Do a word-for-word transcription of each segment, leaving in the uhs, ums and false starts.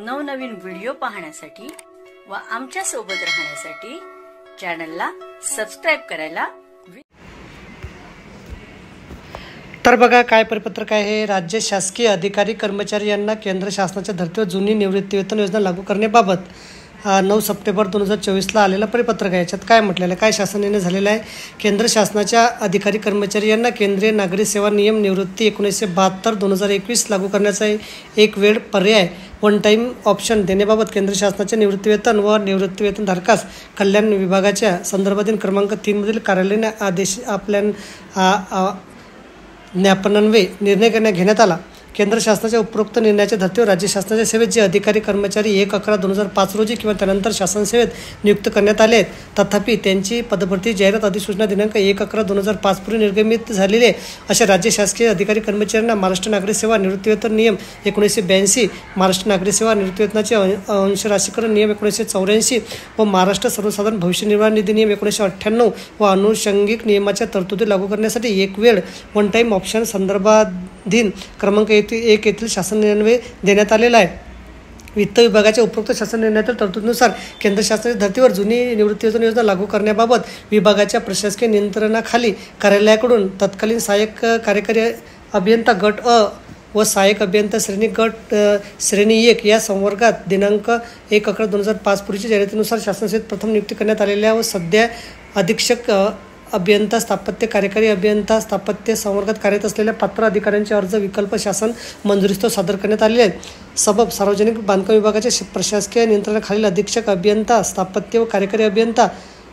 नवनवीन व्हिडिओ पाहण्यासाठी व आमच्या सोबत राहण्यासाठी चॅनलला सबस्क्राइब करायला। तर बघा काय परिपत्रक आहे। राज्य शासकीय अधिकारी कर्मचारी यांना केंद्र शासनाच्या धर्तीवर जुनी निवृत्तीवेतन योजना लागू करण्याबाबत नऊ सप्टेंबर दोन हजार चोवीसला आलेला परिपत्रक आहे। याच्यात काय म्हटलेलं आहे, काय शासन निर्णय झालेला आहे। केंद्र शासनाच्या अधिकारी कर्मचारी यांना केंद्रीय नागरी सेवा नियम निवृत्ती एकोणीसशे बहात्तर दोन हजार एकवीस लागू करण्याचा एक वेळ पर्याय वन टाईम ऑप्शन देण्याबाबत केंद्र शासनाच्या निवृत्तीवेतन व निवृत्तीवेतन धारकास कल्याण विभागाच्या संदर्भाधीन क्रमांक तीनमधील कार्यालयीन आदेश आपल्या ज्ञापनान्वये निर्णय करण्यात घेण्यात आला। केंद्र शासनाच्या उपरोक्त निर्णयाच्या धर्तीवर राज्य शासनाच्या सेवेत जे अधिकारी कर्मचारी एक अकरा दोन हजार पाच रोजी किंवा त्यानंतर शासन सेवेत नियुक्त करण्यात आले आहेत, तथापि त्यांची पदभरती जाहिरात अधिसूचना दिनांक एक अकरा दोन हजार पाच पूर्वी निर्गमित झालेले अशा राज्य शासकीय अधिकारी कर्मचाऱ्यांना महाराष्ट्र नागरी सेवा निवृत्तीवेतन नियम एकोणीसशे ब्याऐंशी, महाराष्ट्र नागरी सेवा निवृत्तीवेतनाचे अंशराशीकरण नियम एकोणीसशे चौऱ्याऐंशी व महाराष्ट्र सर्वसाधारण भविष्य निर्वाह निधी नियम एकोणीसशे अठ्ठ्याण्णव व अनुषंगिक नियमाच्या तरतुदी लागू करण्यासाठी एक वेळ वन टाईम ऑप्शन संदर्भाधीन क्रमांक एक येथील शासन निर्णय देण्यात आलेला आहे। वित्त विभागाच्या उपरोक्त शासन निर्णयातील तरतुदीनुसार केंद्र शासनाच्या धर्तीवर जुनी निवृत्तीवेतन योजना लागू करण्याबाबत विभागाच्या प्रशासकीय नियंत्रणाखाली कार्यालयाकडून तत्कालीन सहाय्यक कार्यकारी अभियंता गट अ व सहाय्यक अभियंता श्रेणी गट श्रेणी एक या संवर्गात दिनांक एक अकरा दोन हजार पाच पूर्वीच्या जाहिरातीनुसार शासनसेवेत प्रथम नियुक्ती करण्यात आलेल्या व सध्या अधीक्षक अभियंता स्थापत्य कार्यकारी अभियंता स्थापत्य संवर्गात कार्यरत असलेल्या पात्र अधिकाऱ्यांचे अर्ज विकल्प शासन मंजुरीस्तव सादर करण्यात आलेले आहेत। सबब सार्वजनिक बांधकाम विभागाच्या प्रशासकीय नियंत्रणाखालील अधीक्षक अभियंता स्थापत्य व कार्यकारी अभियंता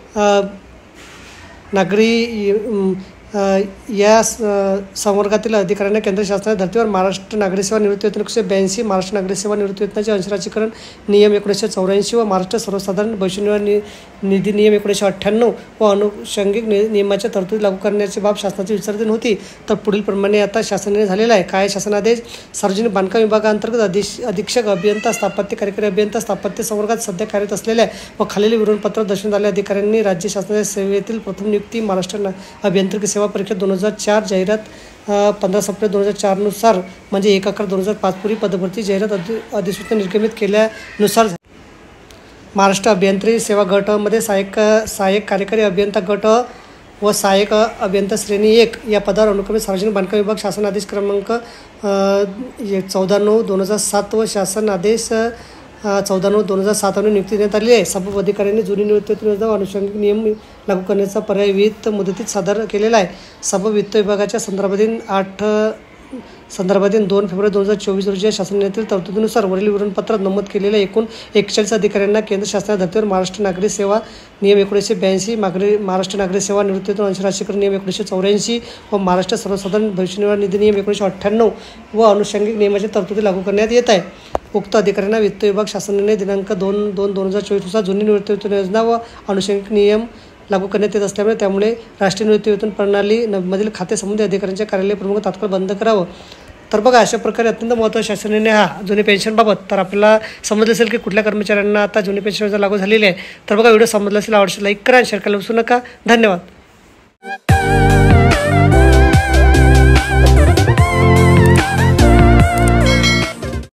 नागरी या संवर्गातील अधिकाऱ्यांना केंद्र शासनाच्या धर्तीवर महाराष्ट्र नागरी सेवा निवृत्तीवेतन एकोणीसशे ब्याऐंशी, महाराष्ट्र नागरी सेवा निवृत्तीवेतनाचे अंशराशीकरण नियम एकोणीसशे चौऱ्याऐंशी व महाराष्ट्र सर्वसाधारण भविष्य निर्वाह निधी नियम एकोणीसशे अठ्ठ्याण्णव व अनुषंगिक नियमाच्या तरतुदी लागू करण्याची बाब शासनाची विचाराधीन होती। तर पुढील प्रमाणे आता शासन निर्णय झालेला आहे। काय शासनादेश सार्वजनिक बांधकाम विभागाअंतर्गत अधीश अधीक्षक अभियंता स्थापत्य कार्यकारी अभियंता स्थापत्य संवर्गात सध्या कार्यरत असलेल्या व खालील विवरणपत्र दर्शवण्यात आलेल्या अधिकाऱ्यांनी राज्य शासनाच्या सेवेतील प्रथम नियुक्ती महाराष्ट्र अभियांत्रिकी सेवा परीक्षा दोन हजार चार जाहिरात पंधरा सप्टेंबर दोन हजार चारनुसार म्हणजे एक अकरा दोन हजार पाच पूर्वी पदभरती जाहिरात अधि अधिसूचना निर्गमित केल्यानुसार महाराष्ट्र अभियांत्रिकी सेवा गट मध्ये सहाय्यक सहाय्यक कार्यकारी अभियंता गट व सहाय्यक अभियंता श्रेणी एक या पदावर अनुक्रमे सार्वजनिक बांधकाम विभाग शासन आदेश क्रमांक चौदा नऊ दोन हजार सात व शासन आदेश चौदा नऊ दोन हजार सातने नियुक्ती देण्यात आली आहे। सबब अधिकाऱ्यांनी जुनी निवृत्तीवेतन योजना व अनुषंगिक नियम लागू करण्याचा पर्याय वित्त मुदतीत सादर केलेला आहे। सबब वित्त विभागाच्या संदर्भाधीन आठ संदर्भाधीन दोन फेब्रुवारी दोन हजार चोवीस रोजी शासन निर्णयातील तरतुदीनुसार वरील विवरणपत्रात नमूद केलेल्या एकूण एक्केचाळीस अधिकाऱ्यांना केंद्र शासनाच्या धर्तीवर महाराष्ट्र नागरी सेवा नियम एकोणीसशे ब्याऐंशी, मागरी महाराष्ट्र नागरी सेवा निवृत्तीवेतन अंशराशीकरण नियम एकोणीसशे चौऱ्याऐंशी व महाराष्ट्र सर्वसाधारण भविष्य निर्वाह निधी नियम एकोणीसशे अठ्ठ्याण्णव व अनुषंगिक नियमाची तरतुदी लागू करण्यात येत आहे। उक्त अधिकाऱ्यांना वित्त विभाग शासन निर्णय दिनांक दोन दोन दोन हजार चोवीसनुसार जुनी निवृत्तीवेतन योजना व अनुषंगिक नियम लागू करण्यात येत असल्यामुळे त्यामुळे राष्ट्रीय निवृत्तीवेतन प्रणाली मधील खाते संबंधित अधिकाऱ्यांच्या कार्यालय प्रमुख तात्काळ बंद करावं। तर बघा अशा प्रकारे अत्यंत महत्त्वाचा शासन निर्णय हा जुनी पेन्शनबाबत। तर आपल्याला समजलं असेल की कुठल्या कर्मचाऱ्यांना आता जुनी पेन्शन योजना लागू झालेली आहे। तर बघा व्हिडिओ समजला असेल आवडला लाईक करा, शेअर करायला विसरू नका। धन्यवाद।